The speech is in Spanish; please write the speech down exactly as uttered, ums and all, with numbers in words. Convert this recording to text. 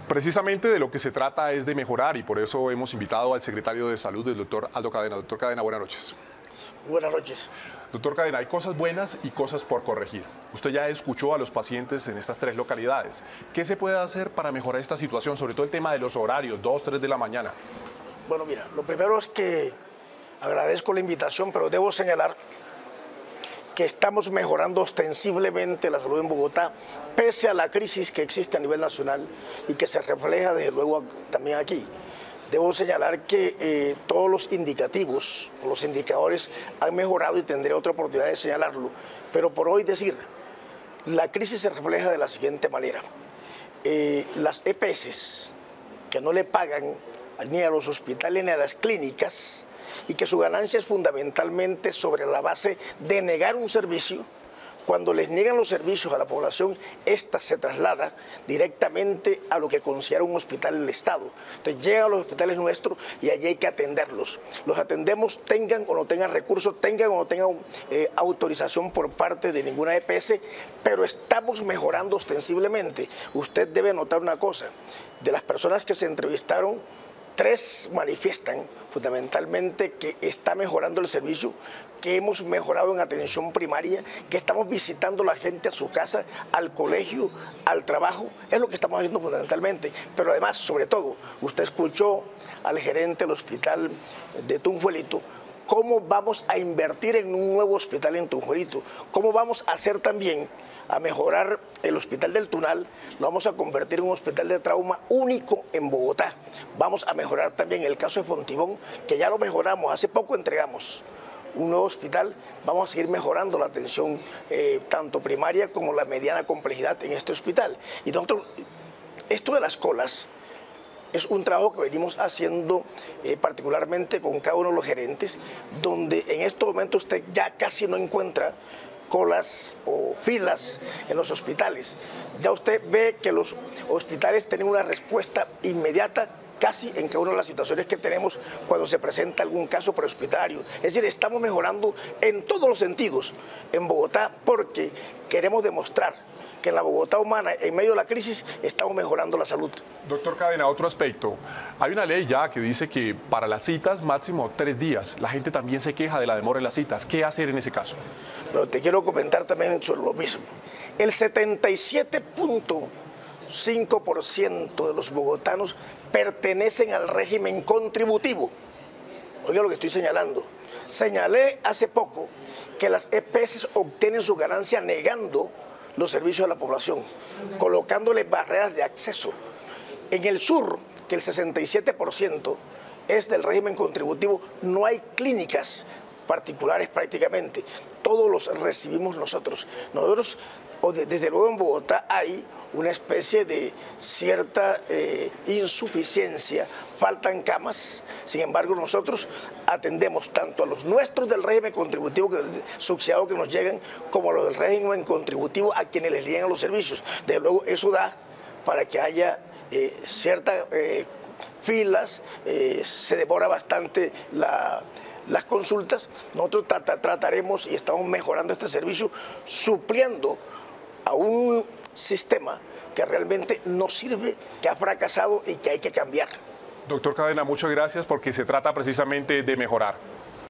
Precisamente de lo que se trata es de mejorar y por eso hemos invitado al secretario de Salud, el doctor Aldo Cadena. Doctor Cadena, buenas noches. Buenas noches. Doctor Cadena, hay cosas buenas y cosas por corregir. Usted ya escuchó a los pacientes en estas tres localidades. ¿Qué se puede hacer para mejorar esta situación? Sobre todo el tema de los horarios, dos, tres de la mañana. Bueno, mira, lo primero es que agradezco la invitación, pero debo señalar que estamos mejorando ostensiblemente la salud en Bogotá, pese a la crisis que existe a nivel nacional y que se refleja desde luego también aquí. Debo señalar que eh, todos los indicativos, los indicadores han mejorado y tendré otra oportunidad de señalarlo. Pero por hoy decir, la crisis se refleja de la siguiente manera. Eh, las E P S que no le pagan ni a los hospitales ni a las clínicas y que su ganancia es fundamentalmente sobre la base de negar un servicio. Cuando les niegan los servicios a la población, esta se traslada directamente a lo que considera un hospital del Estado. Entonces llegan a los hospitales nuestros y allí hay que atenderlos. Los atendemos, tengan o no tengan recursos, tengan o no tengan eh, autorización por parte de ninguna E P S, pero estamos mejorando ostensiblemente. Usted debe notar una cosa, de las personas que se entrevistaron, tres manifiestan fundamentalmente que está mejorando el servicio, que hemos mejorado en atención primaria, que estamos visitando a la gente a su casa, al colegio, al trabajo. Es lo que estamos haciendo fundamentalmente. Pero además, sobre todo, usted escuchó al gerente del hospital de Tunjuelito, cómo vamos a invertir en un nuevo hospital en Tunjuelito, cómo vamos a hacer también a mejorar el hospital del Tunal, lo vamos a convertir en un hospital de trauma único en Bogotá. Vamos a mejorar también el caso de Fontibón, que ya lo mejoramos, hace poco entregamos un nuevo hospital. Vamos a seguir mejorando la atención eh, tanto primaria como la mediana complejidad en este hospital. Y nosotros, esto de las colas es un trabajo que venimos haciendo eh, particularmente con cada uno de los gerentes, donde en estos momentos usted ya casi no encuentra colas o filas en los hospitales. Ya usted ve que los hospitales tienen una respuesta inmediata casi en cada una de las situaciones que tenemos cuando se presenta algún caso prehospitalario. Es decir, estamos mejorando en todos los sentidos en Bogotá porque queremos demostrar que en la Bogotá humana, en medio de la crisis, estamos mejorando la salud. Doctor Cadena, otro aspecto. Hay una ley ya que dice que para las citas máximo tres días. La gente también se queja de la demora en las citas. ¿Qué hacer en ese caso? Pero te quiero comentar también sobre lo mismo. El setenta y siete punto cinco por ciento de los bogotanos pertenecen al régimen contributivo. Oiga lo que estoy señalando. Señalé hace poco que las E P S obtienen su ganancia negando los servicios a la población, colocándole barreras de acceso. En el sur, que el sesenta y siete por ciento es del régimen contributivo, no hay clínicas particulares prácticamente, todos los recibimos nosotros. Nosotros, o de, desde luego en Bogotá hay una especie de cierta eh, insuficiencia, faltan camas, sin embargo nosotros atendemos tanto a los nuestros del régimen contributivo que, subsidiado que nos llegan, como a los del régimen contributivo a quienes les llegan los servicios. Desde luego eso da para que haya eh, ciertas eh, filas, eh, se demora bastante la... las consultas. Nosotros trata, trataremos y estamos mejorando este servicio, supliendo a un sistema que realmente no sirve, que ha fracasado y que hay que cambiar. Doctor Cadena, muchas gracias porque se trata precisamente de mejorar.